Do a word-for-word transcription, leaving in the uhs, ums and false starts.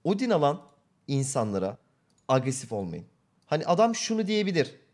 Odin alan insanlara agresif olmayın. Hani adam şunu diyebilir.